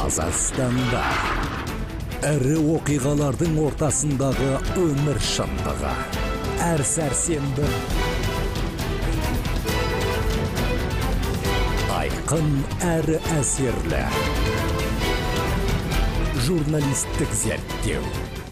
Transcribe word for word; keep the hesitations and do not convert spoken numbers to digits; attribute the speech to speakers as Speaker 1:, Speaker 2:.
Speaker 1: Қазақстанда ірі оқиғалардың ортасындағы өмір шындығы. Әр сәрсенбі айқын әрі әсерлі журналистік зерттеу.